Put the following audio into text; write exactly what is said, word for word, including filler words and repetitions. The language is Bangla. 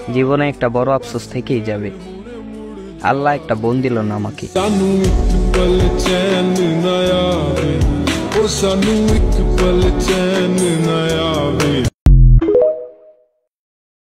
জীবনে একটা বড় আফসোস থেকেই যাবে। আল্লাহ একটা বোন দিল না আমাকে। सानू एक पल चैन न आवे, ओ सानू एक पल चैन न आवे।